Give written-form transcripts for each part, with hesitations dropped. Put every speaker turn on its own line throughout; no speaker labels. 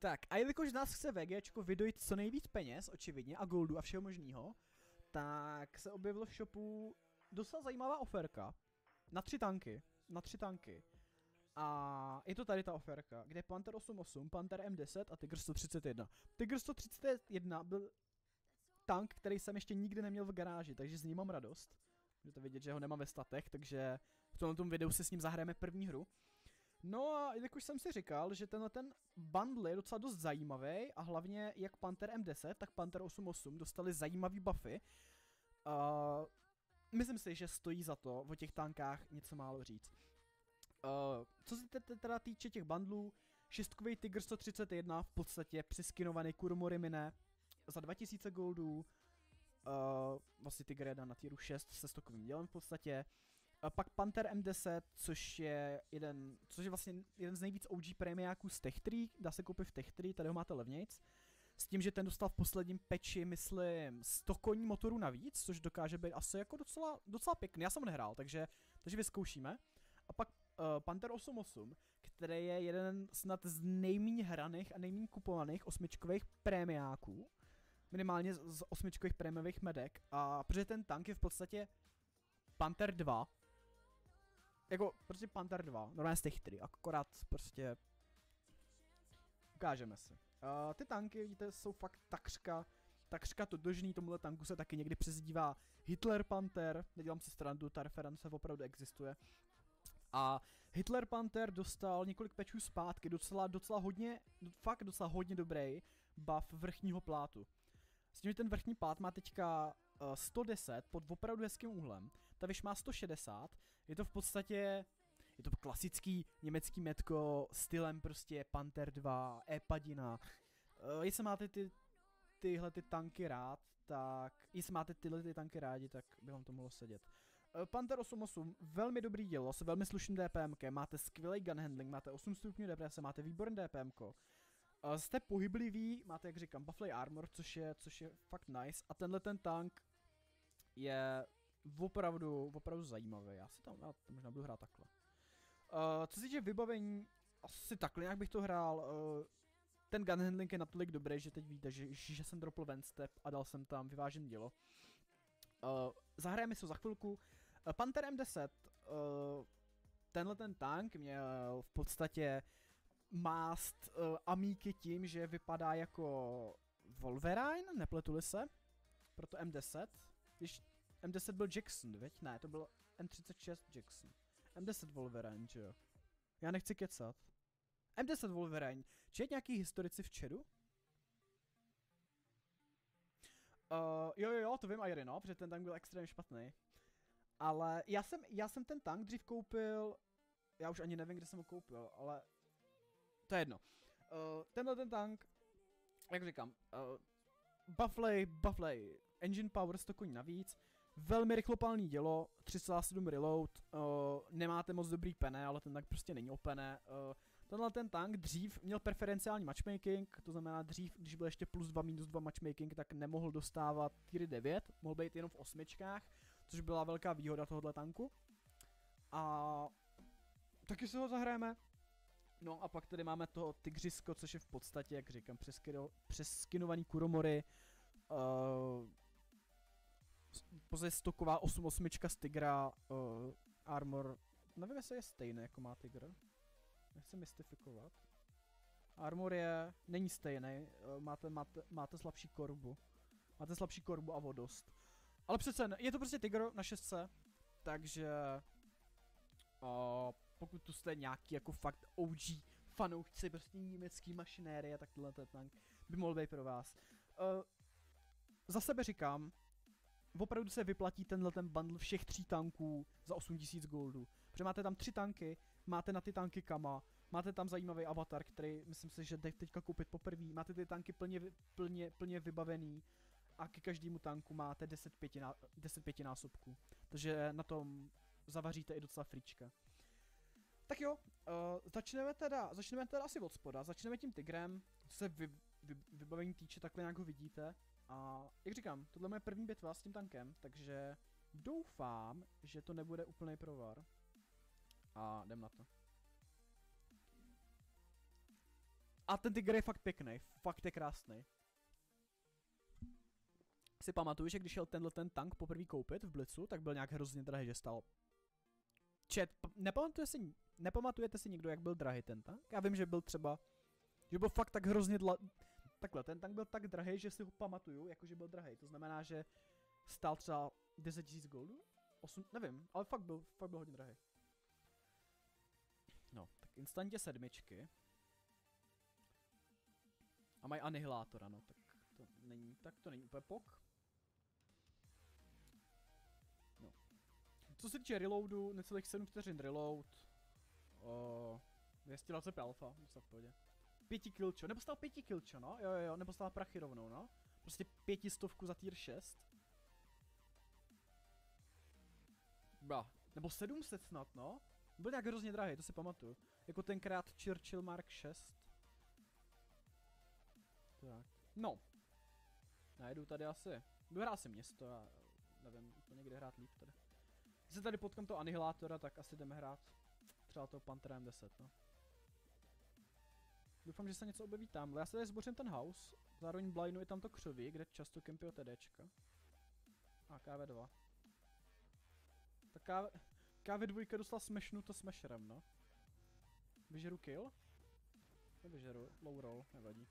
Tak, a jelikož nás chce VGčko vydojit co nejvíc peněz, očividně, a goldu a všeho možného, tak se objevilo v shopu docela zajímavá oferka na 3 tanky. A je to tady ta oferka, kde je Panther 8.8, Panther M10 a Tiger 131. Tiger 131 byl tank, který jsem ještě nikdy neměl v garáži, takže z ní mám radost. Můžete vidět, že ho nemám ve statech, takže v tomto videu si s ním zahrajeme první hru. No a jelikož jsem si říkal, že ten bundle je docela dost zajímavý a hlavně jak Panther M10, tak Panther 8.8 dostali zajímavý buffy. Myslím si, že stojí za to o těch tankách něco málo říct. Co se teda týče těch bundlů, 6kový Tiger 131 v podstatě přeskinovaný Kurumori Mine za 2000 goldů. Vlastně Tiger 1 na tieru 6 se stokovým dělem v podstatě. Pak Panther M10, což je vlastně jeden z nejvíc OG prémiáků z Tech 3, dá se koupit v Tech 3, tady ho máte levnějc. S tím, že ten dostal v posledním patchi, myslím, 100 koní motoru navíc, což dokáže být asi jako docela pěkný, já jsem ho nehrál, takže vyzkoušíme. A pak Panther 8.8, který je jeden snad z nejméně hraných a nejméně kupovaných 8čkových prémiáků. Minimálně z 8čkových prémiových medek. A protože ten tank je v podstatě Panther 2. Jako prostě Panther 2, normálně z těch 3, akorát prostě ukážeme si. Ty tanky, vidíte, jsou fakt takřka totožný, tomuhle tanku se taky někdy přezdívá Hitler Panther, nedělám si srandu, ta reference opravdu existuje. A Hitler Panther dostal několik patchů zpátky docela hodně dobrý buff vrchního plátu. S tím, že ten vrchní plát má teďka 110 pod opravdu hezkým úhlem, ta vyš má 160, je to v podstatě, je to klasický německý metko stylem prostě Panther 2, E-padina. Jestli máte tyhle tanky rád, tak by vám to mohlo sedět. Panther 8.8, velmi dobrý dělo, s velmi slušným DPMkem, máte skvělý gun handling, máte 8 stupňů DPS, máte výborný DPMko. Jste pohyblivý, máte, jak říkám, buffley armor, což je fakt nice. A tenhle ten tank je opravdu zajímavý. Já to možná budu hrát takhle. Co se týče vybavení, asi takhle nějak bych to hrál. Ten gun handling je natolik dobrý, že teď víte, že jsem dropl one step a dal jsem tam vyvážené dělo. Zahrajeme si za chvilku. Panther M10, tenhle ten tank měl v podstatě mást amíky tím, že vypadá jako Wolverine, nepletuli se, proto M10, když M10 byl Jackson, veď? Ne, to byl M36 Jackson. M10 Wolverine, že jo? Já nechci kecat. M10 Wolverine, či je nějaký historici v chatu? Jo, to vím Iry, no, protože ten tank byl extrémně špatný. Ale já jsem ten tank dřív koupil, já už ani nevím, kde jsem ho koupil, ale to je jedno. Tenhle ten tank, jak říkám, buffley, engine power 100 koní navíc, velmi rychlopalný dělo, 3,7 reload, nemáte moc dobrý pene, ale ten tank prostě není opené. Tenhle ten tank dřív měl preferenciální matchmaking, to znamená dřív, když byl ještě plus 2, minus 2 matchmaking, tak nemohl dostávat tier 9, mohl být jenom v 8čkách, což byla velká výhoda tohohle tanku. A taky si ho zahrajeme. No a pak tady máme to Tigřisko, což je v podstatě, jak říkám, přeskinovaný Kurumori. Později stoková 8.8 z Tigra, armor, nevím jestli je stejný jako má Tigr. Nechci mystifikovat. Armor není stejný, máte slabší korbu. Máte slabší korbu a vodost. Ale přece je to prostě Tigr na 6, takže pokud tu jste nějaký jako fakt OG fanoušci prostě německý mašinérie, tak tohle tank by mohl být pro vás. Za sebe říkám, opravdu se vyplatí ten bundle všech 3 tanků za 8000 goldů. Protože máte tam 3 tanky, máte na ty tanky kama, máte tam zajímavý avatar, který myslím si, že jde teďka koupit poprvé, máte ty tanky plně vybavený a ke každému tanku máte 10 pětinásobků. Takže na tom zavaříte i docela frička. Tak jo, začneme teda asi od spoda, začneme tím Tigrem, co se vybavení týče, takhle nějak ho vidíte. A jak říkám, tohle je moje první bitva s tím tankem, takže doufám, že to nebude úplný provar. A jdem na to. A ten Tiger je fakt pěkný, fakt je krásný. Si pamatuju, že když šel ten tank poprvé koupit v Blitzu, tak byl nějak hrozně drahý, že stál. Nepamatujete si někdo, jak byl drahý ten tank? Já vím, že byl třeba, že byl fakt tak hrozně takhle, ten tank byl tak drahý, že si ho pamatuju, jakože byl drahý. To znamená, že stál třeba 10 000 goldů? 8, nevím, ale fakt byl hodně drahý. No, tak instantě 7. A mají anihilátora, no, tak to není úplně pok. No. Co se týče reloadu, necelých 7 vteřin reload. 220 alfa, v pohodě. 5 killčo, nebo stál 5 killčo, no? Jo, nebo stál prachy rovnou, no? Prostě 500 za tier 6. Nebo 700 snad, no? Byl nějak hrozně drahý, to si pamatuju. Jako tenkrát Churchill Mark 6. Tak. No. Najdu tady asi. Budu hrát si město, já nevím úplně kde hrát líp tady. Když se tady potkám toho anihilátora, tak asi jdeme hrát třeba toho Panthera M10, no. Doufám, že se něco objeví tamhle. Já se tady zbořím ten house, zároveň blindnu je tam to křoví, kde často kempuje TDčka. A KV2. Tak KV2 dostal smashnuto smasherem, no. Vyžeru kill? Nevyžeru, low roll, nevadí.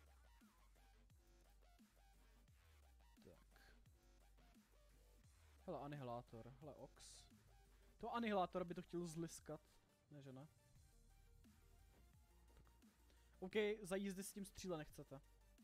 Tak. Hele, anihilátor, hele ox. To anihilátor by to chtěl zliskat, ne že ne? OK, za jízdy s tím stříle nechcete.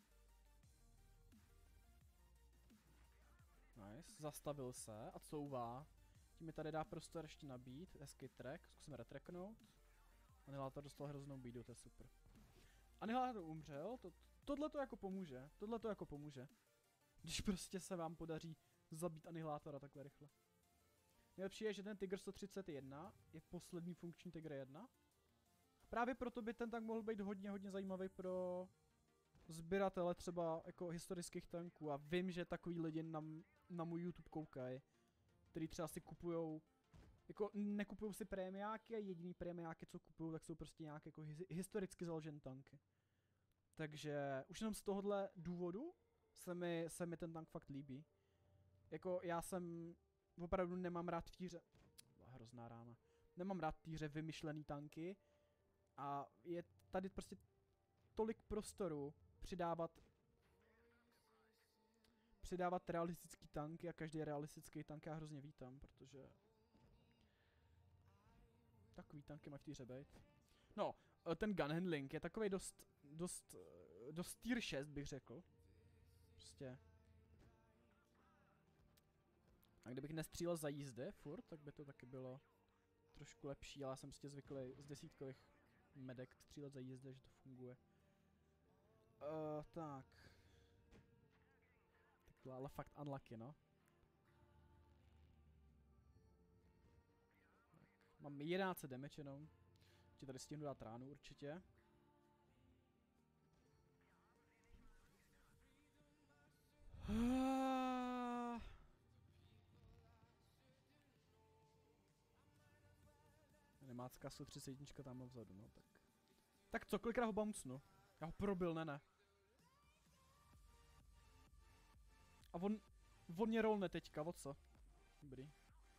Nice, zastavil se a couvá. Tím mi tady dá prostor ještě nabít, hezký track, zkusíme retracknout. Anihilátor dostal hroznou bídu, to je super. Anihilátor umřel, tohle to jako pomůže, když prostě se vám podaří zabít anihilátora takhle rychle. Nejlepší je, že ten Tiger 131 je poslední funkční Tiger 1. Právě proto by ten tank mohl být hodně zajímavý pro sběratele třeba jako historických tanků a vím, že takový lidi na můj YouTube koukají, který třeba si kupujou, jako nekupujou si prémiáky a jediný prémiáky, co kupujou, tak jsou prostě nějaké jako historicky založené tanky. Takže už jenom z tohohle důvodu se mi ten tank fakt líbí. Jako já opravdu nemám rád v týře, hrozná rána, nemám rád v týře vymyšlený tanky a je tady prostě tolik prostoru přidávat realistický tanky a každý realistický tank já hrozně vítám, protože takový tanky mají v týře být. No, ten gun handling je takovej dost tier 6 bych řekl. Prostě. A kdybych nestřílel za jízdy furt, tak by to taky bylo trošku lepší, ale já jsem prostě zvyklý z desítkových medek střílet za jízdy, že to funguje. Tak. Takhle, ale fakt unlucky, no. Tak, mám 11 damage jenom. Ještě tady stihnu dát ránu určitě. Nemácká 131 tam vzadu, no tak. Tak co, kolikrát ho bouncenu? Já ho probil, ne. A on mě rollne teďka, o co? Dobrý.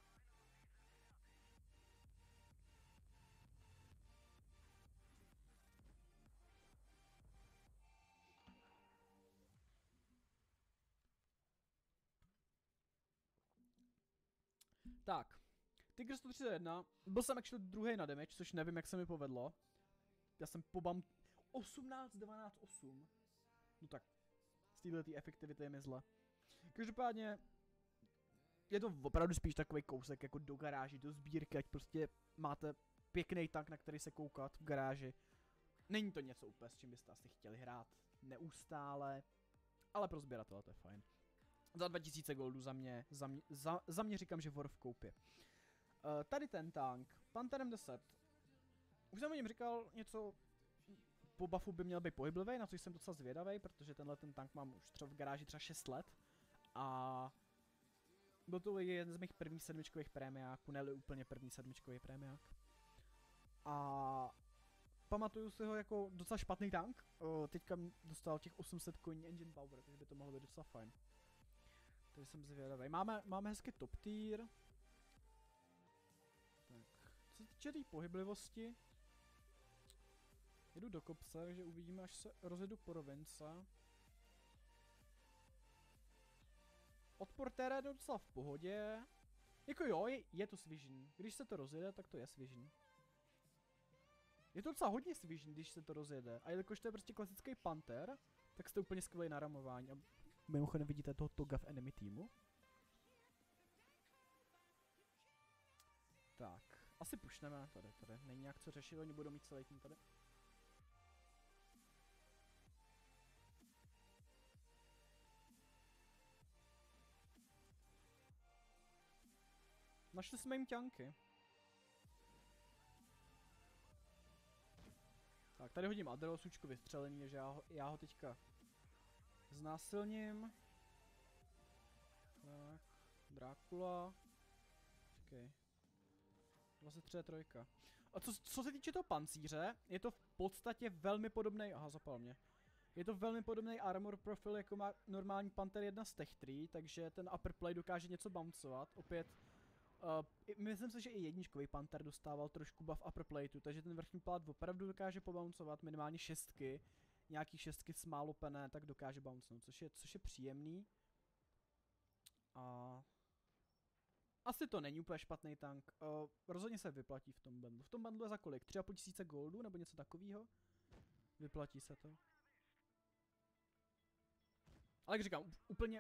Tak. Tiger 131, byl jsem actually druhý na damage, což nevím, jak se mi povedlo. Já jsem pobam 18, 12, 8. No tak, z této efektivity je mi zle. Každopádně, je to opravdu spíš takový kousek jako do garáži, do sbírky, ať prostě máte pěkný tank, na který se koukat v garáži. Není to něco úplně, s čím byste asi chtěli hrát neustále, ale pro sběratele to je fajn. Za 2000 goldů za mě říkám, že vor v koupě. Tady ten tank, Panther M10. Už jsem o něm říkal něco, po buffu by měl být pohyblivý, na což jsem docela zvědavý, protože tenhle ten tank mám už třeba v garáži třeba 6 let. A byl to jeden z mých prvních sedmičkových prémiáků, ne úplně první sedmičkový prémiák. A pamatuju si ho jako docela špatný tank. Teďka dostal těch 800 koní engine power, takže by to mohlo být docela fajn. Takže jsem zvědavý. Máme hezky top tier. Tak, co se týče té pohyblivosti, jedu do kopce, takže uvidíme, až se rozjedu po rovince. Odpor terénu je docela v pohodě. Jako jo, je to svižný. Když se to rozjede, tak to je svižný. Je to docela hodně svižný, když se to rozjede. A jelikož to je prostě klasický Panther, tak jste úplně skvělý na ramování. A mimochodem vidíte toho Toga v enemy týmu. Tak, asi pušneme. Tady není nějak co řešit, oni budou mít celý tým tady. Našli jsme jim ťanky. Tak, tady hodím Adro, sučko vystřelený, že já ho teďka znásilním. Tak, Drákula. Počkej. 23. A co se týče toho pancíře, je to v podstatě velmi podobný. Aha, zapal mě. Je to velmi podobný armor profil, jako má normální Panther 1 z Tech 3, takže ten upper play dokáže něco bouncovat. Opět, myslím si, že i jedničkový Panther dostával trošku buff upper plateu, takže ten vrchní plát opravdu dokáže pobouncovat minimálně šestky. Nějaký šestky smálopené, tak dokáže bouncenout, což je příjemný. A asi to není úplně špatný tank. Rozhodně se vyplatí v tom bundlu. V tom bundlu je za kolik? 3,5 tisíce goldu nebo něco takového? Vyplatí se to. Ale jak říkám,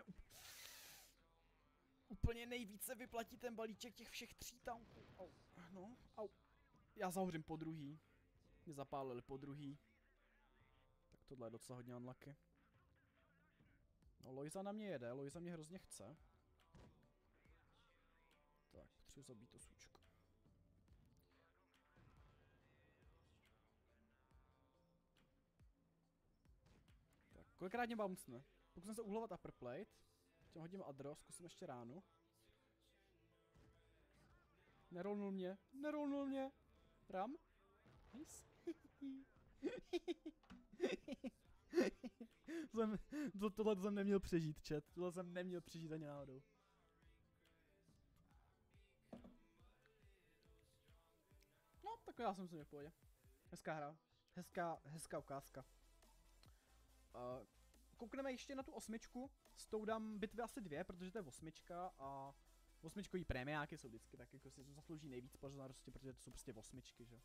úplně nejvíce vyplatí ten balíček těch všech 3 tanků. Au, no, au. Já zahořím po druhý. Mě zapálili po druhý. Tak tohle je docela hodně unlucky. No, Loiza na mě jede, Loiza mě hrozně chce. Tak, potřebuji zabít to sučko. Tak, kolikrát mě bouncne? Pokusím se uhlovat upper plate. Tím hodím Adro, zkusím ještě ránu. Nerolnul mě. Ram? Nice. Tohle jsem neměl přežít, chat. Tohle jsem neměl přežít ani náhodou. No, tak já jsem si v pohodě. Hezká hra. Hezká ukázka. Koukneme ještě na tu 8. S tou dám bitvy asi 2, protože to je 8 a 8kový prémiáky jsou vždycky tak, jako si to zaslouží nejvíc pozornosti, protože to jsou prostě 8, že?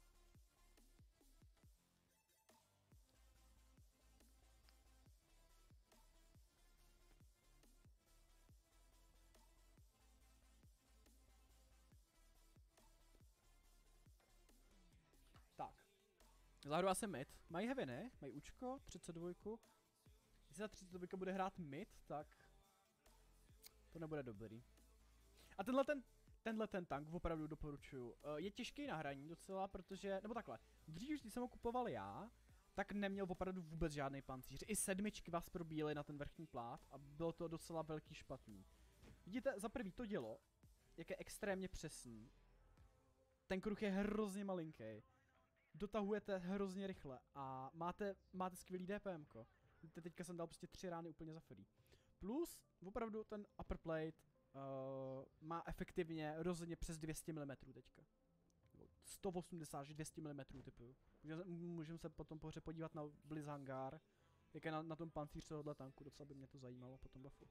Tak. Zahru asi mid. Mají heavy, ne? Mají učko, 32. Jestli ta 32 bude hrát mid, tak to nebude dobrý. A tenhle ten tank opravdu doporučuju. Je těžký na hraní docela, protože, nebo takhle, dřív, když jsem ho kupoval já, tak neměl opravdu vůbec žádný pancíř. I 7 vás probíjely na ten vrchní plát a bylo to docela velký špatný. Vidíte, za prvý to dělo, jak je extrémně přesný. Ten kruh je hrozně malinký. Dotahujete hrozně rychle a máte skvělý DPMko. Teďka jsem dal prostě 3 rány úplně za free. Plus, opravdu ten upper plate má efektivně rozhodně přes 200 mm teďka. 180 až 200 mm typu. Můžeme se potom pohře podívat na Blizz Hangar, jak je na tom pancíř tohohle tanku, docela by mě to zajímalo po tom buffu.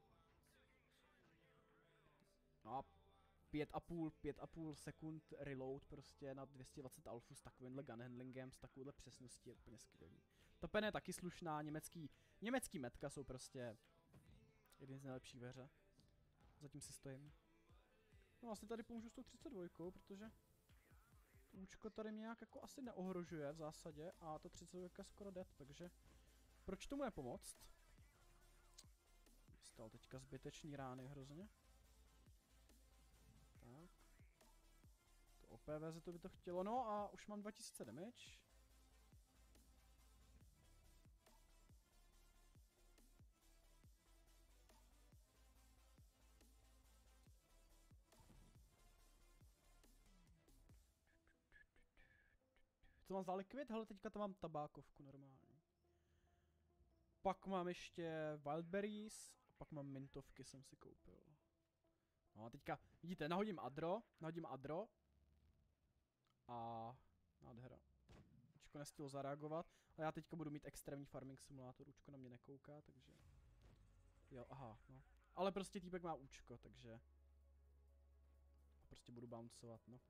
No a 5,5 sekund reload prostě na 220 alfu s takovýmhle gun handlingem, s takovouhle přesností je úplně skvělý. Topen je taky slušná, německý metka jsou prostě jeden z nejlepších ve hře. Zatím si stojím. No asi tady pomůžu s tou 32, protože to účko tady mě nějak jako asi neohrožuje v zásadě a ta 32 je skoro dead, takže proč tomu nepomoct? Stal teďka zbytečný rány hrozně. Tak. To OP verze to by to chtělo, no a už mám 2000 damage. to mám za likvid? Hele, teďka tam mám tabákovku normálně. Pak mám ještě wildberries, a pak mám mintovky, jsem si koupil. No a teďka, vidíte, nahodím adro. A nádhera. Učko nestihlo zareagovat, ale já teďka budu mít extrémní farming simulátor, Učko na mě nekouká, takže... Jo, aha, no. Ale prostě týpek má Učko, takže... Prostě budu bouncovat, no.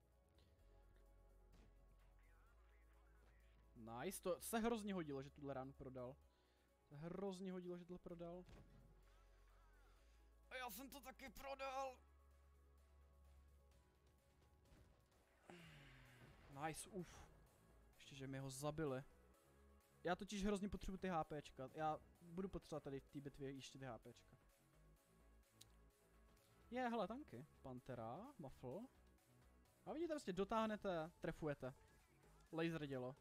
Nice, to se hrozně hodilo, že tuhle ránu prodal. Se hrozně hodilo, že tohle prodal. A já jsem to taky prodal! Nice, Ještě, že mi ho zabili. Já totiž hrozně potřebuji ty HPčka. Já budu potřebovat tady v té bitvě ještě ty HPčka. Hele, tanky. Pantera, Muffle. A vidíte, prostě dotáhnete, trefujete. Laser dělo.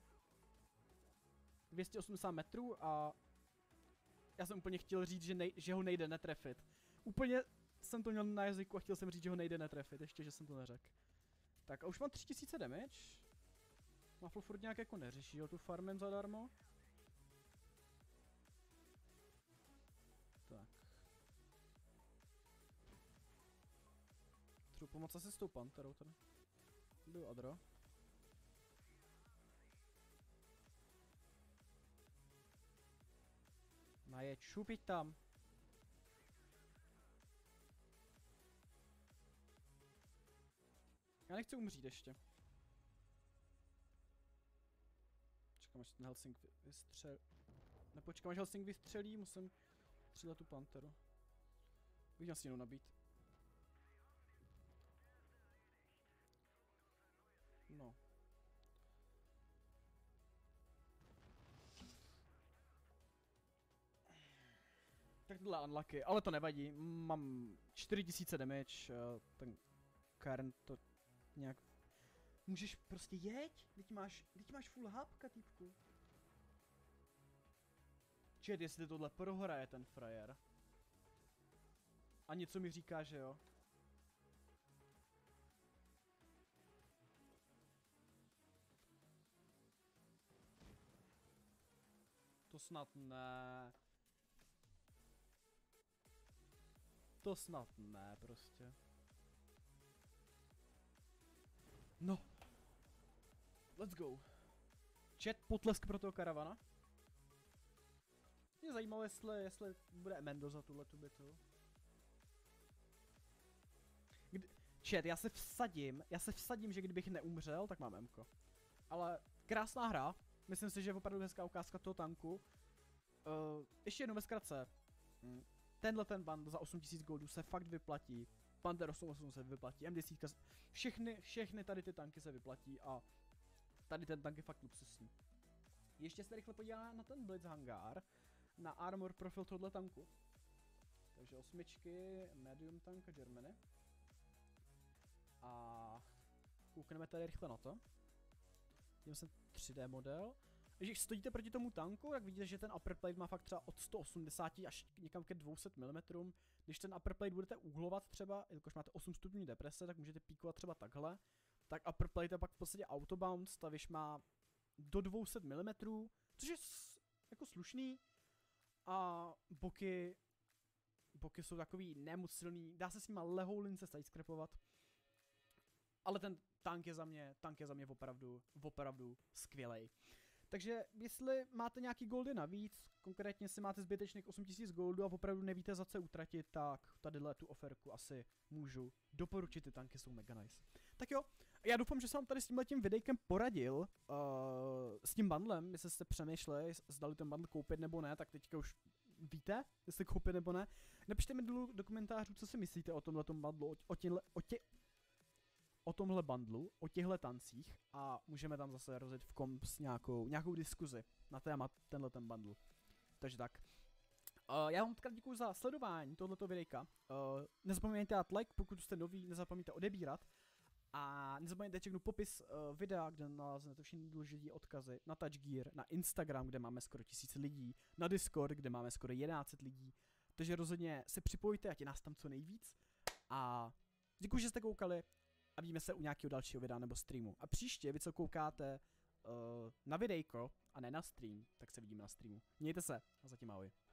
280 metrů a... Já jsem úplně chtěl říct, že ho nejde netrefit. Úplně jsem to měl na jazyku a chtěl jsem říct, že ho nejde netrefit, ještě že jsem to neřekl. Tak a už mám 3000 damage. Muffle furt nějak jako neřeší, jo, tu farmem zadarmo. Tak. Třeba pomoct asi s tou panterou tady. Byl adro. Najeď, šupiť tam. Já nechci umřít ještě. Čekám, až ten Helsing vystřelí. Nepočkám, až Helsing vystřelí, musím střílet tu panteru. Bych měl si jinou nabít. No. Tak tohle unlucky, ale to nevadí. Mám 4000 damage, ten Karen to nějak... Můžeš prostě jeď? Teď máš full hapka, týpku. Čet, jestli tohle prohraje ten frajer. A něco mi říká, že jo. To snad ne. To snad ne, prostě. No. Let's go. Chat, potlesk pro toho karavana. Mě zajímalo, jestli bude Emendo za tuhletu bitvu. Chat, já se vsadím, že kdybych neumřel, tak mám Mko. Ale krásná hra. Myslím si, že je opravdu hezká ukázka toho tanku. Ještě jednou ve zkratce. Tenhle ten band za 8000 goldů se fakt vyplatí. Panther 88 se vyplatí, M10, všechny tady ty tanky se vyplatí a tady ten tank je fakt luxusní. Ještě se rychle podívá na ten Blitz hangár, na armor profil tohle tanku. Takže 8, medium tank Germany. A koukneme tady rychle na to. Dívám se 3D model. Když stojíte proti tomu tanku, tak vidíte, že ten upper plate má fakt třeba od 180 až někam ke 200 mm. Když ten upper plate budete uhlovat třeba, jelikož máte 8 stupňů deprese, tak můžete píkovat třeba takhle. Tak upper plate je pak v podstatě autobounce, ta věž má do 200 mm, což je jako slušný. A boky jsou takový nemoc silný, dá se s nima lehoulince sidescrapovat. Ale ten tank je za mě opravdu skvělej. Takže jestli máte nějaký goldy navíc, konkrétně si máte zbytečných 8000 goldů a opravdu nevíte za co utratit, tak tadyhle tu oferku asi můžu doporučit, ty tanky jsou mega nice. Tak jo, já doufám, že jsem vám tady s tímhletím videjkem poradil, s tím bundlem, jestli jste přemýšleli, zdali ten bundle koupit nebo ne, tak teďka už víte, jestli koupit nebo ne. Napište mi do komentářů, co si myslíte o tomhletom bundlu, o tomhle bundlu, o těchhle tancích a můžeme tam zase rozjet v komps nějakou diskuzi na téma ten bundle. Takže tak. Já vám krát děkuji za sledování tohoto videjka. Nezapomeňte dát like, pokud jste noví, nezapomeňte odebírat. A nezapomeňte čeknout popis videa, kde naleznete všechny důležité odkazy na Touch Gear, na Instagram, kde máme skoro 1000 lidí, na Discord, kde máme skoro 1100 lidí. Takže rozhodně se připojte, ať je nás tam co nejvíc. A děkuji, že jste koukali. A vidíme se u nějakého dalšího videa nebo streamu. A příště, vy co koukáte na videjko a ne na stream, tak se vidíme na streamu. Mějte se a zatím ahoj.